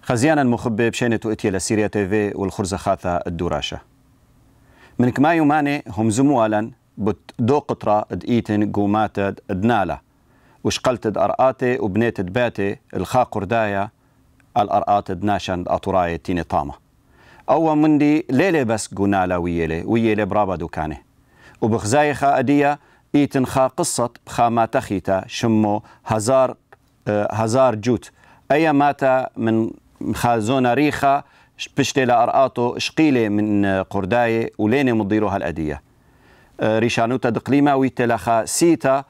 خزيانا مخبي بشينة وإتيا لسيريا تيفي والخرزة خاثة الدوراشة من كمايو ماني هم زموالا بت دو قطرة إيتن قومات دنالة وشقلت أرآتي وبنيت باتي الخا قردايا الأرآت دناشان أطراي تيني طامة أو مندي ليلة بس قنالة ويلي برابا دوكاني وبخزايخة أدية إيتن خا قصة خا ما تخيتا شمو هزار جوت أي ماتا من خازونا ريخة بشتي أرآتو شقيلة من قرداية ولين مضيروها الأدية ريشانوتا دقليمة ويتلخا سيتا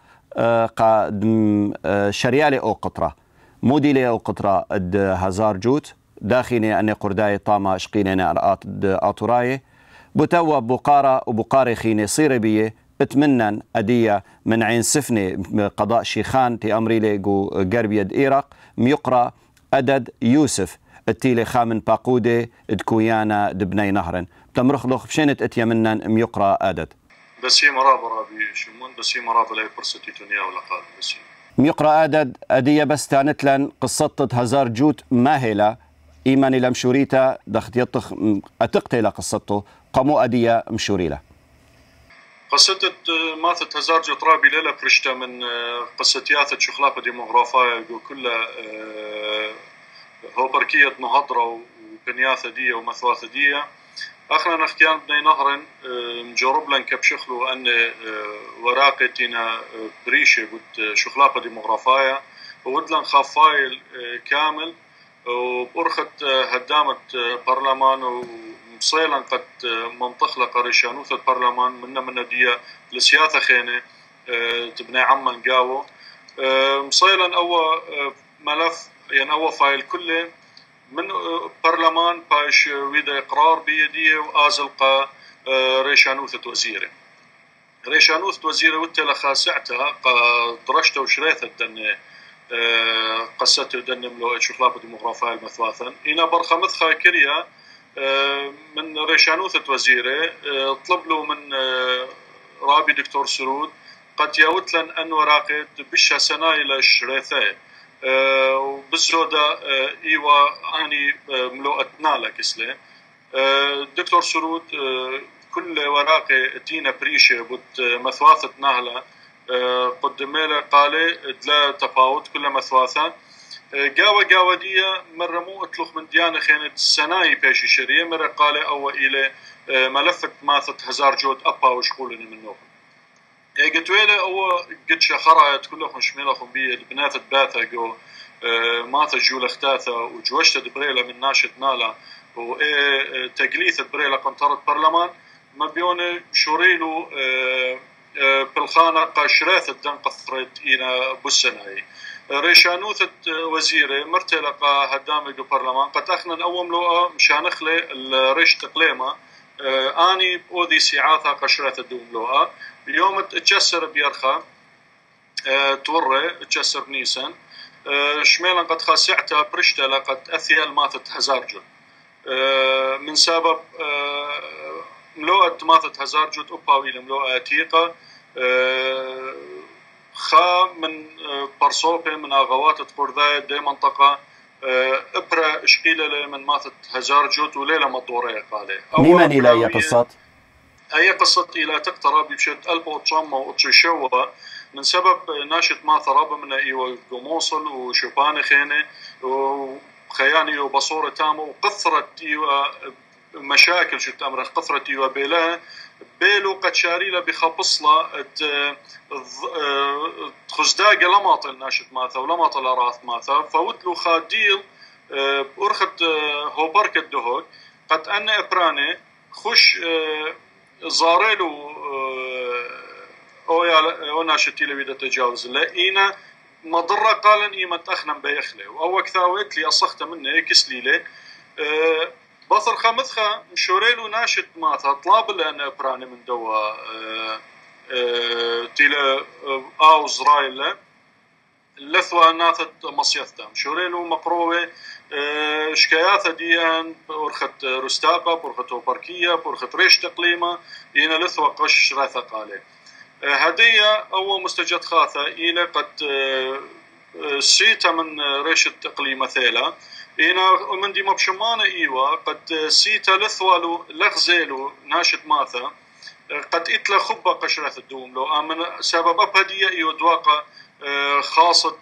شريالي أو قطرة موديلي أو قطرة هزار جوت داخلي أني قرداية طامة شقيلين أرآت أطراية بتوا بقارة وبقارة خيني صيري بيه بتمنن أدية من عين سفني قضاء شيخان تي أمريلي جو قربيد إيراق ميقرأ أدد يوسف التيلي خامن باقودي دكويانا دبني نهرن تمرخلخ بشينت اتيا منن ميقرأ أدد بسي مرابا رابي شمون بسي مرابا لاي فرصتي تنيا ولا قال بسي ميقرأ أدد أدية بس تانت لن قصة هزار جوت ماهلة إيماني لمشوريتا دخت يطخ أتقتل قصته قمو أدية مشوريلة قصة ماثت هزار جوت رابي ليلة برشتا من قصتيات شخلافة ديموغرافية كلها هو بركية مهضرة وبنياثة دية ومثواثة دية أخنا نختيان بني نهرن مجرب لن كبشخلو أن وراقتنا بريشة بود شخلافة ديموغرافية وودلن خافايل كامل وبرخت هدامة برلمان ومصيلا قد منطخلة قريشانوثة برلمان من دية لسياثة خينة تبني عمان قاوة مصيلا أو ملف يعني أول فايل كله من برلمان باش ويدا إقرار بيديه وآزلقة ريشانوثة وزيرة ريشانوثة وزيرة وتلخا ساعتها درشته وشريثة دن قصته دن ملو شخلافة ديموغرافية المثواثا إنا برخة مثخة كريا من ريشانوثة وزيرة طلب له من رابي دكتور سرود قد يوتلن أن وراقد بشها سنايل الشريثة وبالزودة إيوا أني ملوءتنا لكسلة دكتور سرود كل وراقة تينا بريشة بد مثواثة نهلة قدميلة قالة دلا تفاوت كل مثواثة قاوة دية مرة مو اطلق من ديانة خينة سناي بيشي شرية مرة قالة أو إلى ملفة ماثة هزار جود أبا وشغولني منه قتويلة أو قد شخرعت كلهم شميلهم بيه البنات باثة جو ماثة جول اختاثة وجوشت بريلة من ناشط نالا وتقليث بريلة قنطرة برلمان ما بيون شوريلو بالخانة قاشراثة دن قثرت إلى بسناي ريشانوثة وزيرة مرتلقة هدامي جو برلمان قد أخنا أول ملوءة مشان أخلي الريش تقليمة آني بأوذي سعاثة قشرة دوملوها اليوم تجسر بيرخا توري تجسر بنيسان شميلا قد خاسعتها برشتا لقد أثيال ماثت هزارجو من سبب ملوءة ماثت هزارجو أباوي لملوءة أتيقة خا من برصوبة من أغوات قرداية دي منطقة ابرا اشقيله من ماثت هزار جوت وليله مطوريه قاله لمن الى اي قصه اي قصه الى تقترب بشت البو تشما وتشوا من سبب ناشط ما ثراب من ايو قموصل وشبان خينه وخياني وبصوره تامه وقثرت ايو مشاكل شت امر قثرت ايو بيلها بيلو قد شاريله بخبصله خزداق لماطل ناشط ماثا ولماطل اراث ماثا فوتلو خاديل بأرخت هوبرك الدهوك قد أن إبراني خش زاريلو أو ناشتي لبيدا تجاوز لإينا مضرة قالن إيمة أخنا بيخلي وأو كثاويت لي أصخت منه يكسلي لي بصر خمثخة مشوريلو ناشط ماثا طلاب لأن إبراني من دوا تيلا أو زرايل لثوا ناثت مصيثتا مشوريلو مقروة شكاياثة ديان برخت رستاقة برخت وبركية برخت ريش تقليمة إينا لثوا قش راثة قالي هدية أو مستجد خاثة إلى قد سيتا من ريشة تقليمة ثيلا إنا من دي مبشمانة إيوا قد سيتا لثوالو لغزيلو ناشط ماثا قد إتلا خبا قشرة الدوم لو آمن سبب أبهدية إيو دواقة خاصة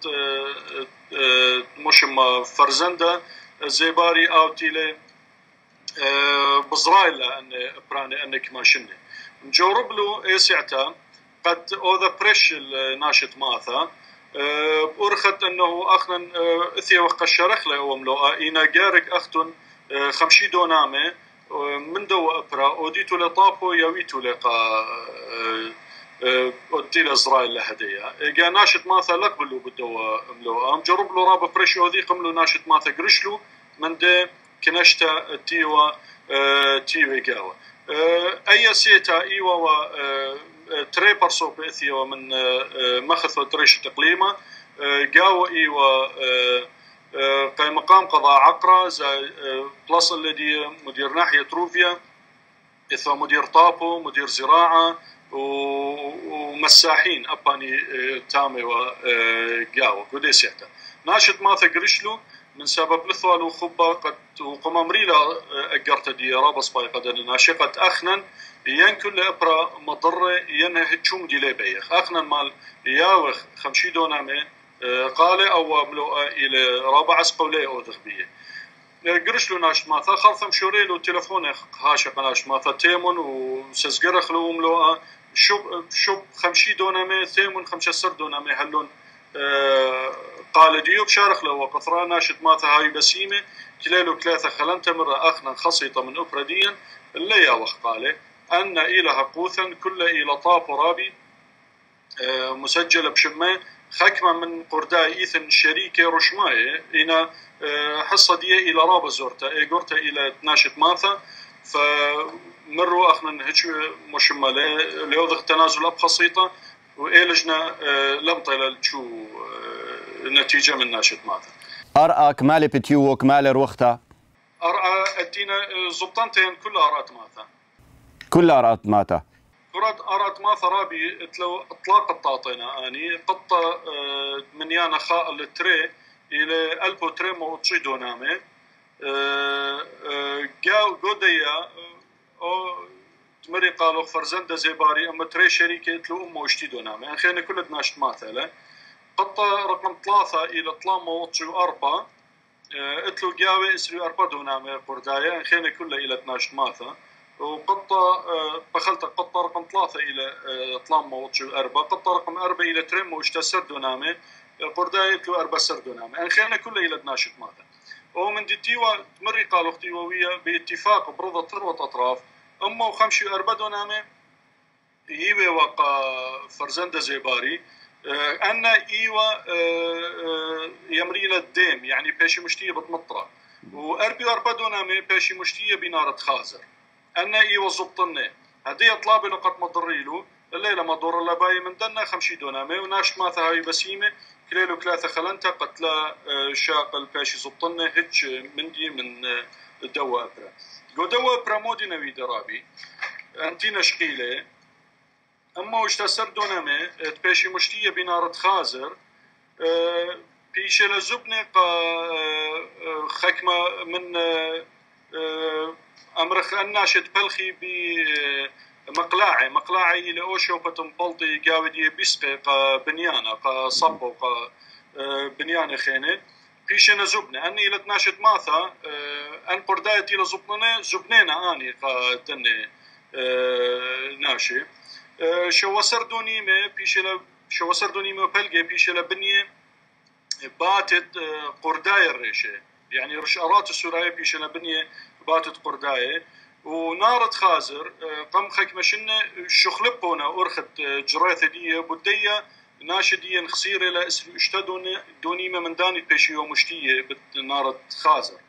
مشم فرزندة زيباري أو تيلي بزرايل أن براني أنك ماشنة نجرب له إيسعتا قد أوذا بريش الناشط ماثا أرخت أنه أخنا إثيا وقت الشرخ له وملوء إنا جارك أختن 50 دونامة من دو أبرا أوديتو لطابو يويتو لقا أوديل إسرائيل لهدية جا ناشط ماثا لقبلو بدو ملوء مجرب له رابا بريش أودي قملو ناشط ماثا قرشلو من ده كنشتا تيوا تيوي جاوا أي سيتا إيوا و تري برسو بإثيوا من مخث وتريش تقليمة جاوا إيوا قي مقام قضاء عقرة زي بلس الذي مدير ناحية روفيا إثوا مدير طابو مدير زراعة ومساحين أباني تامي وجاوا قدي سيتا ناشط ماثا قرشلو من سبب لثوال وخبا قد وقمامريلا أجرت ديارة بس باي قد ناشقة أخنا ين كل إبرة مضرة ينهي تشوم ديلي بيخ أخنا مال ياوخ 50 دونامي قال أو ملوء إلى رابع قولي أو ذغبية قرش له ناشط ماثا خرثم شوريلو تلفونه هاشق ناشط ماثا تيمون وسزقرخ له ملوء شوب 50 دونامي ثيمون 15 دونامي هلون قال ديوب شارخ له وقطران ناشط ماثا هاي بسيمة كليلو ثلاثة خلنت مرة أخنا خصيطة من أبرديا اللي ياوخ قال أن إلها قوثا كل إلى طاب رابي مسجل بشمه خكمة من قرداء إيثن شريكة رشماية إنا حصة دي إلى رابا زورتا إيقورتا إلى ناشط ماثا فمروا أخنا هيك مشمة ليوضغ تنازل أب خصيطة وإيلجنا لم طيلة شو نتيجة من ناشط ماثا أرأى كمالي بتيو وكمالي روختا أرأى أدينا زبطانتين كلها أرأت ماثا كلها أرأت ماثا أرات ما ثرابي إطلاق الطاطينة أني قطة من يانا خاء التري إلى ألبو تري موتشي دونامي جاو قوديا أو تمري قالوا فرزندة زيباري أما تري شريكة إتلو أمو اشتي دونامي أخينا كل ناشط ماثلة قطة رقم 3 إلى 3 موتشي 4 إتلو جاوي إسري 4 دونامي قردايا أخينا كل إلى 12 ماثا وقطة بخلت قطة رقم 3 إلى 3 موتشي 4 قطة رقم 4 إلى 3 موشتا سر دونامي قردايا إتلو 4 سر دونامي أخينا كل إلى 12 ماثا ومن دي تيوا تمري قالوا اختيوية باتفاق برضا ثروة أطراف أما وخمشي 4 دونامي يوي وقا فرزندة زيباري أن إيوا يمري للديم يعني باشي مشتية بتمطرة وأربي 4 دونامي باشي مشتية بنارة خازر أن إيوا زبطنة هدي طلابي لقد مضريلو الليلة مضر لباي من دنا 50 دونامي وناشت ماثا هاي بسيمة كليلو 3 خلنتا قتلا شاقل باشي زبطنة هج مندي من دوا أبرا قو دوا أبرا مودي نوي درابي أنتينا شقيلة أما وش تسر دونامي تباشي مشتية بنارة خازر بيش لزبنة خكمة من أمرخ الناشد بلخي بمقلاعي إلى أوشو بتنبلطي قاودي بيسقي بنيانة صبو بنيانة خينة بيشنا زبنة أني إلى تناشد ماثا أن قردايتي لزبنة زبنينا أني دني ناشي شو سردونيمة بيشلا شو سردونيمة بلقي بيشلا بنية باتت قرداية الريشة يعني رشارات السورية بيشلا بنية باتت قرداية ونارة خازر قم خك مشنا شخلبونا أرخت جراثة دي بدية ناشدية خسيرة لا اشتدون دونيمة من داني بيشيو مشتية بنارة خازر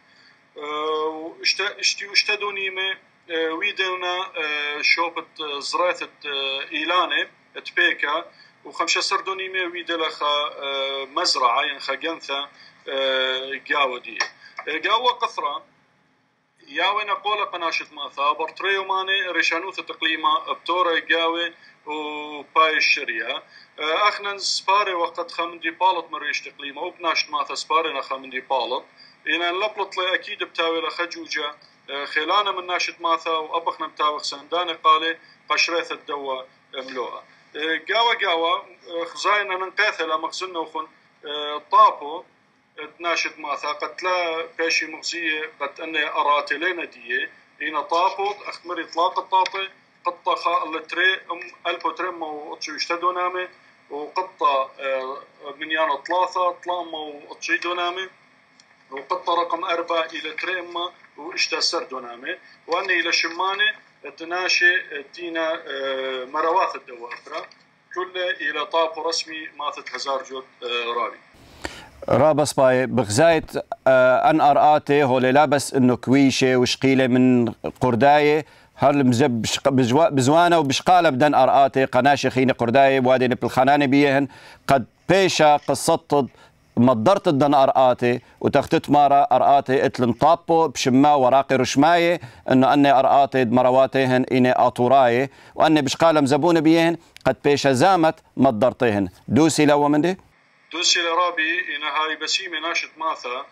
اشتدونيمة ويدونا شوبة زراثة إيلانة تبيكا وخمسة سردونيمة ويدلخا مزرعة ينخا جنثة قاوة دي قاوة قثرة ياوينا قولة قناشت ماثا برتريو ماني ريشانوث تقليمة بتورة جاوي وباي الشريعة اخنا سباري وقت خمندي بالط من ريش تقليمة وبناشت ماثا سبارينا خمندي بالط إنا نلبلط لي أكيد بتاوي لخجوجة خلانا من ناشت ماثا وأبخنا بتاوي خسنداني قالي قشريث الدوا ملوءة قاوة خزاينا ننقاثة لمغزلنا وخن طابو ناشت ماثا قد لا باشي مغزية قد أني أراتي لنا ديه إنا طابو أخمري طلاق الطاطي قطة خاء اللتري ألبو ترمى وأتشو يشتدو نامي وقطة من يانا ثلاثة طلامة وأتشو يدو نامي وقطة رقم 4 إلى تريمة وإشتاسر دونامي وأني إلى شماني تناشي تينا مرواث الدوافرة كل إلى طاقو رسمي ماثت هزار جود رابي رابس باي بغزايت أن أرآتي هو لابس إنه كويشة وشقيلة من قرداية هل مزب بزوانة وبشقالة بدن أرآتي قناشي خيني قرداية بوادي بالخنانة بيهن قد بيشا قصتد مضرت الدن أرآتي وتختت مارا أرآتي اتلن طابو بشما وراقي رشماية إنه أني أرآتي مرواتيهن إني أطوراي وأني بشقالة مزبونة بيهن قد بيشا زامت مضرتيهن دوسي لو من دي دوسي لرابي إن هاي بسيمة ناشط ماثا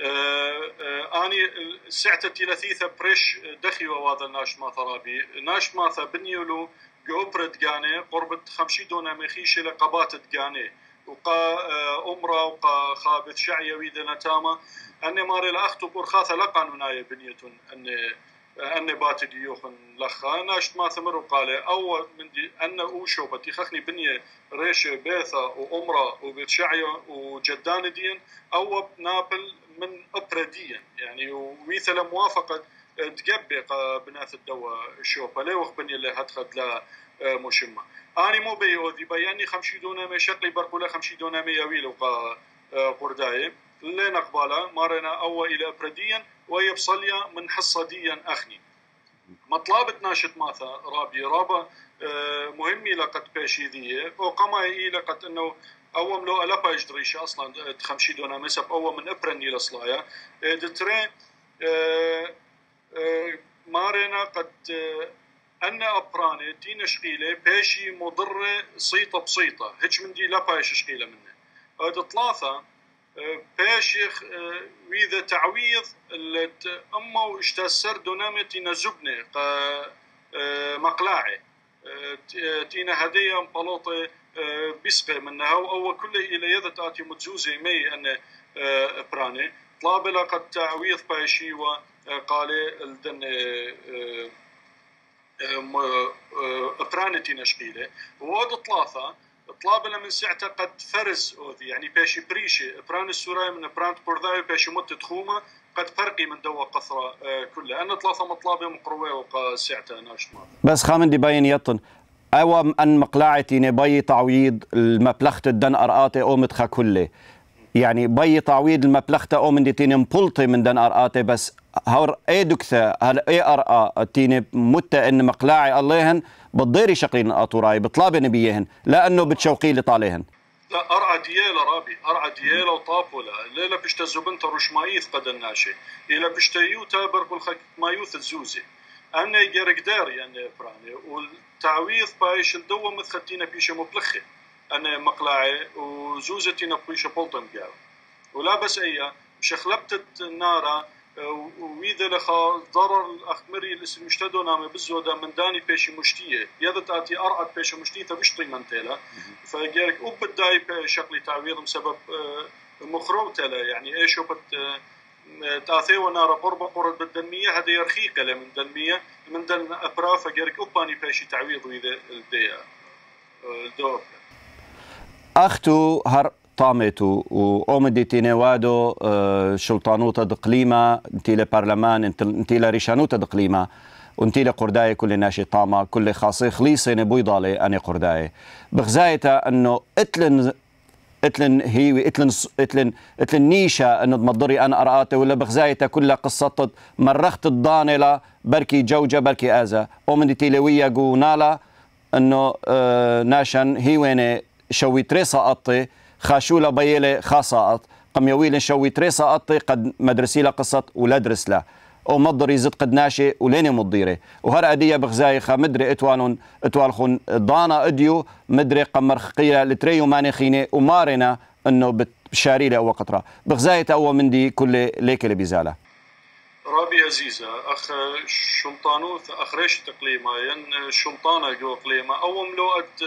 أني سعتتي لثيثة بريش دخي وواذا الناشط ماثا رابي ناشط ماثا بنيولو جوبرت جاني قربت 50 دونة مخيشة لقبات جاني وقا أمرا وقا خابث شعية ويدا نتاما أني ماري لأخطب ورخاثة لقان منايا بنيتون أني باتي ديوخن لخا ناشت ما ثمر وقالي أو من دي أن أوشو بتي خخني بنية ريشة بيثة وأمرا وبيت شعية وجدان دين أو نابل من أبرديا يعني ويثلا موافقة تقبق بناث الدواء الشوبة ليه وخ بني اللي هتخد لا مشمة أنا مو بيوذي بياني 50 دونامي شقلي برقولة 50 دونامي يويل وقا قرداي لين قبالة مارنا أو إلى أبرديا ويبصليا من حصة ديا أخني مطلابة ناشط ماثا رابي رابا مهمي لقد باشي ذي وقما إيه لقد أنه أول لو ألبا يجدريش أصلا 50 دونامي سب أول من أبرني لصلايا دترين مارنا قد أن أبراني تين شقيلة باشي مضرة صيطة بصيطة هيك من دي لا باش شقيلة منه هذا ثلاثة باشيخ وإذا تعويض أما واشتسر دونامي تينا زبنة مقلاعي تينا هدية مبلوطة بسقة منها أو كل إلى يد تأتي متزوزة مي أن أبراني طلاب لقد تعويض باشي وقال الدن أبرانتي نشقيلة وهذا ثلاثة طلاب من ساعته قد فرز أوذي يعني باشي بريشة أبران السوراي من أبران برداي باشي مدة خومة قد فرقي من دوا قصرة كلها أنا ثلاثة مطلابة مقروة وقا ساعته ناشط بس خامن دي باين يطن أو أن مقلاعتي نبي تعويض المبلغت الدن أرآتي أو متخا كله يعني بي تعويض المبلغته أو من دي تيني مبلطي من دن أرآتي بس هور اي دكثة هل اي أرآ تيني متى ان مقلاعي اللهن بتضيري شقلين أطوراي بطلابي نبيهن لأنه بتشوقي لطاليهن لا أرعى ديالة رابي أرعى ديالة وطافولة ليلة بشتزو بنت رشمايث قد الناشي إلا بشتيوتا بركل خك مايوث الزوزي أنا يجرق داري أنا فراني والتعويض بايش الدوة مثختينا بيش مبلخي أنا مقلاعي وزوزتينا بيش بولتم قال ولا بس أيها مشخلبت النارة وإذا لخا ضرر الأخمري الاسم مشتدو نامي بالزودة من داني بيشي مشتية يذا تأتي أرعد بيشي مشتية فبشطي منتيلا فقالك أبداي شقلي تعويض بسبب مخروب تلا يعني إيشو تأثي ونارا قربة قرد بالدنمية هذا يرخيك من دنمية من دن أبرا فقالك أباني بيشي تعويض وإذا الدور أختو هر طامتو وأمدي تينوادو شلطانوتا دقليمة انتي لبرلمان انتي لريشانوتا دقليمة وانتي لقرداي كل ناشي طامة كل خاصي خليصي نبوي ضالي أني قرداي بغزايتا أنه اتلن هيوي اتلن نيشة أنه تمضري أنا أرآتي ولا بغزايتا كلها قصة مرخت الضانلة بركي جوجة بركي آزا أمدي تيلوية قونالا أنه ناشن هيويني شوي تريسا أطي خاشولة بيلة خاصة قم يويل شوي تريسا أطي قد مدرسي له قصة ولا درس له او مضري زد قد ناشي ولين مضيره وهر اديه بغزايخه مدري اتوالخون ضانا اديو مدري قمر خقيه لتريو ماني خينه ومارنا انه بشاريله او قطره بغزايه او مندي كل ليك اللي بيزاله رابي عزيزة أخ شمطانوث أخ ريش تقليمة ين شمطانة جو قليمة أو ملوءت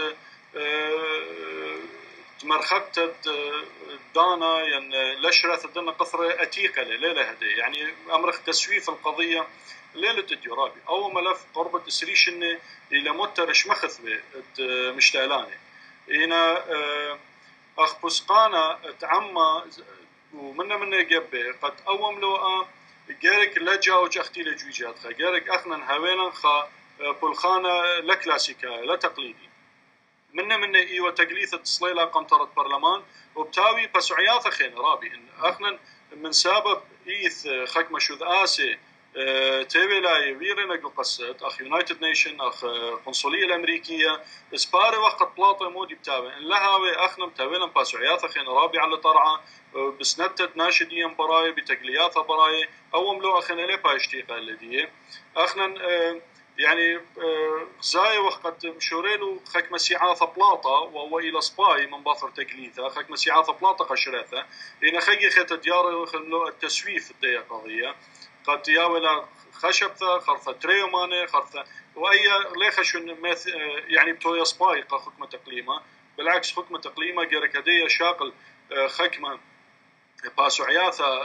تمرخت دانا ين لشرة دنا قصرة أتيقة ليلة هدي يعني أمرخ تسويف القضية ليلة تديو رابي أو ملف قربة تسريش إني إلى مترش مخث مشتالاني هنا أخ بسقانا تعمى ومنا جبه قد أوم لو جارك لجا وجختي لجوجات خا جارك أخنا هوانا خا بلخانة لا كلاسيكا لا تقليدي من إيوة تقليث تصليلة قمطرة برلمان وبتاوي بسعيات خين رابي إن أخنا من سبب إيث خك مشوذ آسي تيويلاي ويرنا قصد أخ يونايتد نيشن أخ قنصلية الأمريكية إسباري وقت بلاطة مودي بتاوي إن لهاوي أخنا بتاويلا بسعيات خين رابي على طرعة بسنتت ناشدين براي بتقليات براي أو ملو أخنا لي باشتيقة الذي أخنا يعني زاي وقت مشوريلو خك مسيعاث بلاطة وهو إلى سباي من باثر تقليثة خك مسيعاث بلاطة قشريثة إن خي خيت ديار خلو التسويف الدية قضية قد ياولا خشبثة خرثة تريوماني خرثة وأي ليخشون يعني بتويا سباي حكمة تقليمة بالعكس حكمة تقليمة جرك هدية شاقل خكمة باسعياثة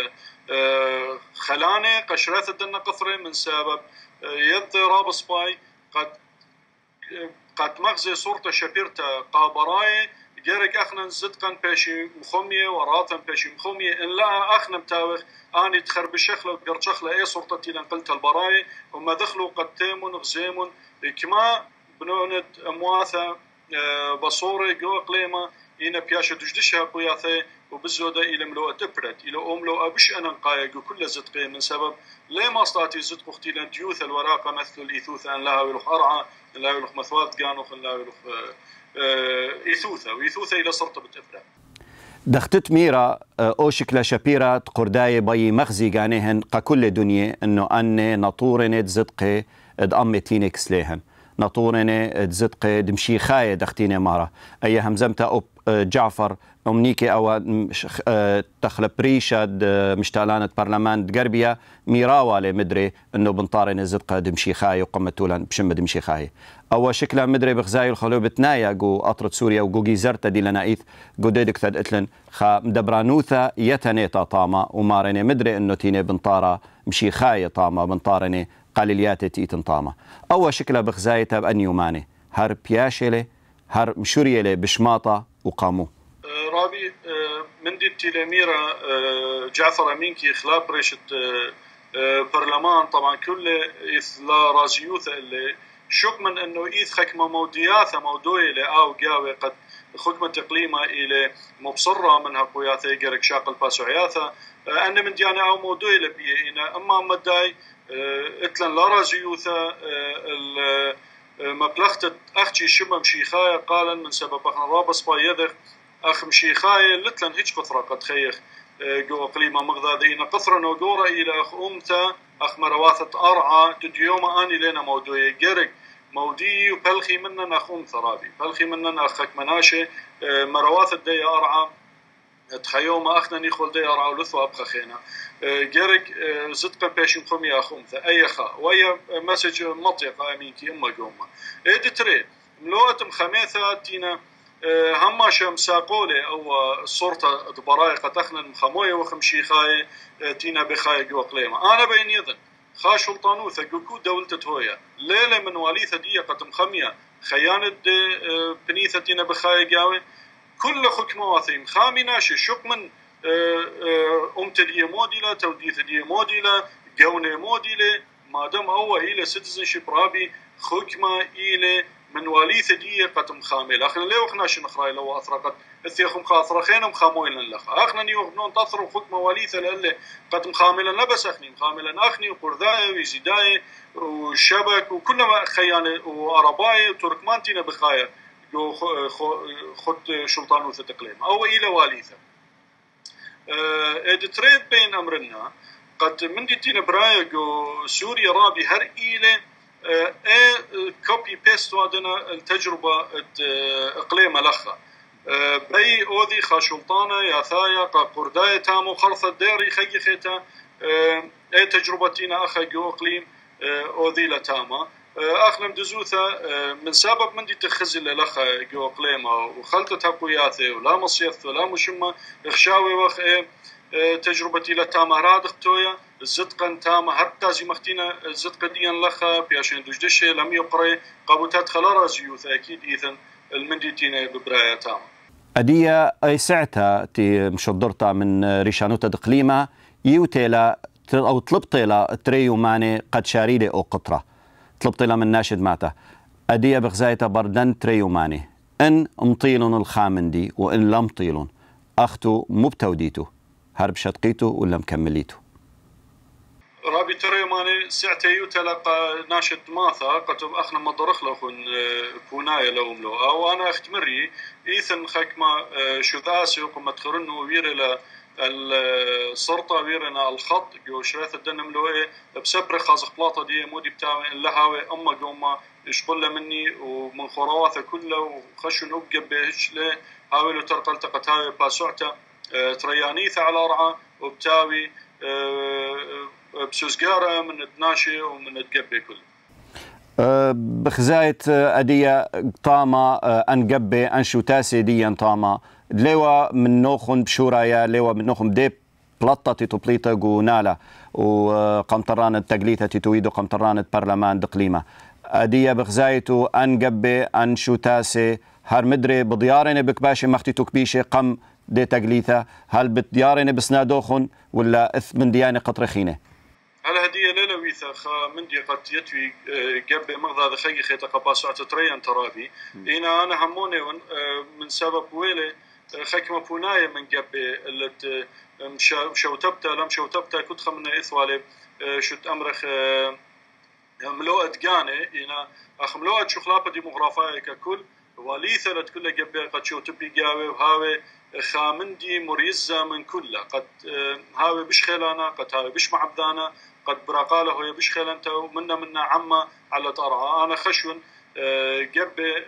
خلاني قشريثة دنا قثري من سبب يد راب سباي قد مغزي صورته شبيرته قابراي جرك اخنا صدقا باشي مخميه وراثا باشي مخميه ان لا اخنا متاوخ اني تخرب الشخله وقرشخله اي صورتي لنقلت البراي وما دخلوا قد تيمون غزيمون كما بنوند امواثه بصوري جو قليمه إنا بياشة دجدشها قياثي وبالزودة إلى ملوء تبرد إلى أملوء بش أنا نقايق وكل زدقين من سبب ليه ما استطيع زدق اختيلا ديوث الوراقة مثل الإيثوثة أن لها ويلوخ أرعى أن لها ويلوخ مثوات قانوخ أن لها ويلوخ إيثوثة وإيثوثة إلى صرت بتبرد دختت ميرا أوشكلا شبيرة قرداي باي مغزي قانيهن كل دنيا أنه أني نطورني تزدقي أمي تينيكس ليهن نطورني تزدقي دمشي خاية دختيني مارا أي همزمتا أوب جعفر أمنيكي أو تخلب ريشة مشتالانة برلمان غربية ميراوالي مدري أنه بنطارن زدقة دمشي خاي وقمتولان بشم دمشي خاي أو شكلها مدري بغزاي الخلو بتنايا جو أطرة سوريا وجو جيزرتا دي لنا إيث جو ديدك ثد إتلن خا مدبرانوثا يتنيتا طاما ومارني مدري أنه تيني بنطارة مشي خاي طاما بنطارني قليليات تيتن طاما أو شكلها بغزايتا بأنيو ماني هر بياشيلي هر مشوريلي بشماطة وقامو رابي من دي التلاميرة جعفر أمينكي خلاب ريشة برلمان طبعا كل إثلا رازيوثة اللي شك من أنه إيث خكمة مودياثة موضوعي لأو قاوي قد خكمة تقليمة إلى مبصرة منها قوياثة جارك شاقل باسعياثة أنا من ديانا أو موضوعي لبيه إنا أما مداي إتلن لا رازيوثة مبلغت أختي شمم شيخايا قالا من سبب أخنا رابص بايذخ أخ مشيخايا لتلن هيج قطرة قد خيخ جو قليمة مغذاذين قطرة نوغورة إلى أخ أمتا أخ مرواثة أرعى تديوم آني لنا موضوعي جرق مودي وبلخي مننا أخ أمتا رابي بلخي مننا أخك مناشي مرواثة دي أرعى تخيوم أخنا نيخول دي أرعى ولثو أبخى خينا جرق صدقا باشي خمي أخ أمتا أي خا وأي مسج مطيقة أمينكي أما جوما إيدي تري ملوءة مخميثة تينا هما شم ساقولي أو صورة دبرايقة تخنا مخموية وخمشي خاي تينا بخاي جو قليمة أنا بين يذن خاش سلطانوثة جوكو دولتة هوية ليلة من واليثة دي قد مخمية خيانة بنيثة تينا بخاي جاوي كل حكمة واثيم خامي ناشي شق من أمتدية موديلة توديثة موديلة جونة موديلة ما دام هو إلى citizenship رابي حكمة إلى من واليث دي قتم خامل اخنا ليه اخنا شن خراي لو اثرقت اثيخم خاثرخين مخاموين لخ اخنا نيو نون تثرو خك مواليث لله قتم خاملا لبس اخني مخاملا اخني وقرذاي وزيداي وشبك وكل ما خيانه وعرباي وتركمانتينا بخايا جو خد سلطان وتقليم او الى واليثه ادتريد بين امرنا قد من دي تينا برايق سوريا رابي هر إيلة كوبي بيست وادنا التجربة إقليم لخا بي أوذي خاشلطانة يا ثايا قرداية تامو خلطة ديري خي خيتا تجربتنا أخا جو إقليم أوذي لتاما أخنا مدزوثة من سبب من دي تخزل لخا جو إقليمة وخلطة تقوياثي ولا مصيث ولا مشمة إخشاوي وخ تجربتي لتاما راد اختويا الزدقا تاما هرتازي مختينا الزدقا ديان لخا بياشين دوجدشي لم يقري قابوتات خلارا زيوث أكيد إذن المنديتين ببرايا تاما أدية أي ساعتها تي مشدرتا من ريشانوتا دقليمة يوتيلا أو طلبتيلا تريو ماني قد شاريلي أو قطرة طلبتيلا من ناشد ماتا أدية بغزايتا بردن تريو ماني إن مطيلون الخامندي وإن لم طيلون أختو مبتوديتو هرب شتقيتو ولا مكمليتو رابي تريو ماني ساعتيو تلقى ناشد ماثا قد أخنا مضرخ لخن كونايا لهم لو أو أنا اختمري إيثن خكما شذاسي وكما تخرنو ويري السرطة ويرنا الخط جو شراث الدنم لوئي بسبر خازق بلاطة دي مودي بتاعي اللهاوي أما جوما يشبل مني ومن خرواثة كله وخشو نوقب بهش لي هاوي لو ترقل تقتاوي باسوعتا تريانيثة على رعا وبتاوي بسوزقارة من الدناشي ومن الدقبي كله بخزاية أدية طاما أنقبي أنشو تاسي ديا طاما لوا من نوخن بشورايا لوا من نوخن دي بلطة تطليطة قونالا وقمطران التقليثة تتويدو قمطران برلمان دقليمة أدية بخزايتو أنقبي أنشو تاسي هر مدري بديارين بكباشي مختي تكبيشي قم دي تقليثة هل بديارين بسنادوخن ولا من دياني قطرخينة هل هدية ليلويثة من دي قد يتوي قبل مغضى خي خيطة قباسعة تريان ترابي إنا أنا هموني من سبب ويلي خكمة بوناية من قبل اللي شوتبتا لم شوتبتا كنت خمنا إثوالي شت أمرخ ملوءة قاني إنا أخملوءة شخلابة ديموغرافية ككل وليثة لتكل قبل قد شوتبي قاوي وهاوي خامندي مريزة من كله قد هاوي بش خيلانا قد هاوي بش معبدانا قد براقاله هو بش خيلانتا ومنا عمة على طرعا أنا خشون قبل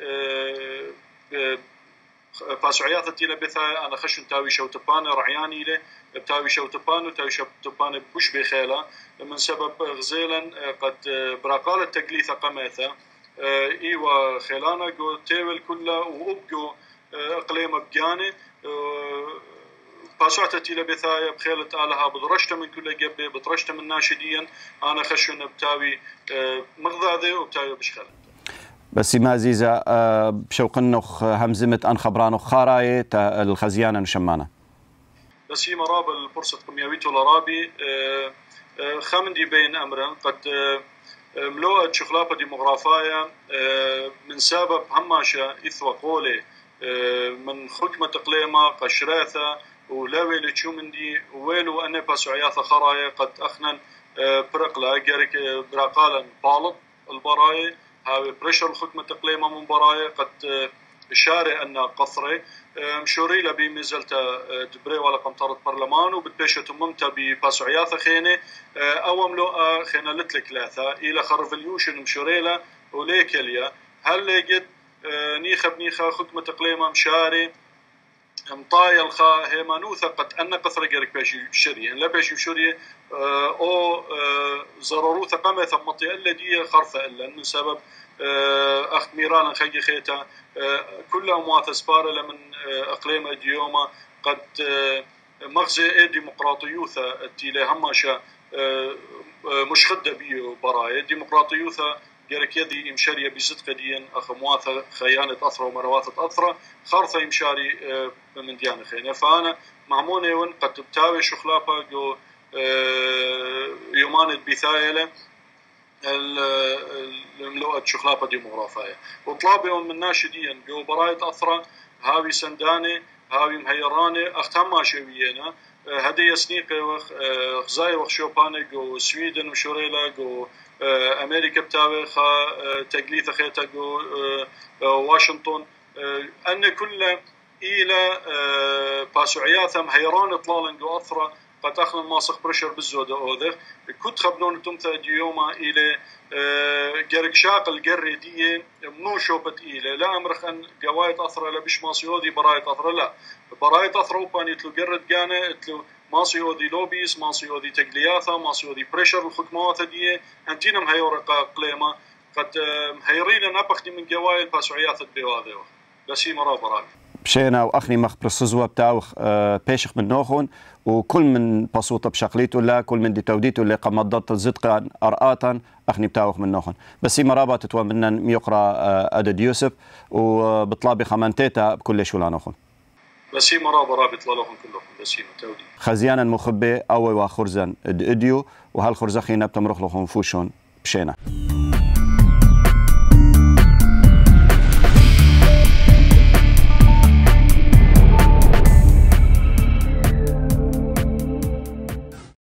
فاسعيات التيلة بثايا أنا خشون تاوي شوتبان رعياني له بتاوي شوتبان وتاوي شوتبان بش بخيلة من سبب غزيلا قد براقالة تقليثة قميثة إيوة خيلانا قو تيول كله وأبقو إقليم بجاني باسوعة تيلا بثايا بخيلة آلها بدرشته من كل قبة بدرشته من ناشديا أنا خشون بتاوي مغذاذي وبتاوي بشخلة بس ما عزيزة بشوقنخ همزمة أن خبرانو خاراية الخزيانة نشمانة بس هي مراب الفرصة قميويتو لرابي خامندي بين أمرا قد ملوءة شخلابة ديموغرافية من سبب هماشة إثوى قولي من خكمة إقليمة قشراثة ولاوي لتشومندي ويلو أن باسوعياثة خرايا قد أخنن برقلا جارك براقالا بالط البراي هاوي بريشر الخكمة إقليمة من براي قد إشارة أن قصري مشوري لبي مزلتا دبري ولا قمطرة برلمان وبتبيشة ممتا بباسوعياثة خينة أو ملوءة خينة لتلك لاثة إلى خرفليوشن مشوريلا وليكليا هل قد نيخة خكمة إقليمة مشاري مطايا الخا هيمانوثة قد أن قصر جرك باشي شري لا باشي شري أو ضروروثة قامة ثمطي الذي خرفة إلا من سبب أخت ميرانا خي خيتا كل أموات سبارة لمن إقليم ديوما قد مغزى ديمقراطيوثة تيلي هماشا مش خدة بيو براي ديمقراطيوثة جرك يدي إمشارية بزدق ديان أخ مواثة خيانة أثرة ومرواثة أثرة خارثة إمشاري من ديانة خيانة فأنا معموني ون قد تبتاوي شخلابة جو يومانة بثايلة الملوءة شخلابة ديموغرافية وطلابي من ناشدين جو براية أثرة هاوي سنداني هاوي مهيراني أختم شوينا هدية سنيقة وخزاي وخشوباني جو سويدن وشوريلا جو أمريكا بتاوي تقليث خيتا جو واشنطن أن كل إلى باسوعياثم هيران إطلالا جو أثرة قد أخذ ماسخ بريشر بالزودة أوذخ كنت خبنون تمثل ديوما إلى جرك شاقل جري دي منو شوبت إلى لا أمرخ أن جوايت أثر لا بش ماسيودي برايت أثر لا برايت أثر وبان يتلو جرد جانا يتلو ماسيودي لوبيس ماسيودي تجلياثا ماسيودي بريشر الحكمات دي أنتينا مهيورقة قليمة قد مهيرين نبخدي من جوايت باسوعيات البيواذي بس هي مرة براي بشينا واخني مخ برسزوا بتاعو بيشخ من نوخون وكل من بسوطه بشقليته لا كل من دي توديته اللي قمضت الزدقا ارآتا اخني بتاعو من نوخون بس هي مرابا تتوا منا ميقرا ادد يوسف وبطلابي خمانتيتا بكل شو لا نوخون بس هي مرابا رابط لهم كلهم بس هي تودي خزيانا مخبي اوي وخرزان اديو وهالخرزخينا بتمرخ لهم فوشون بشينا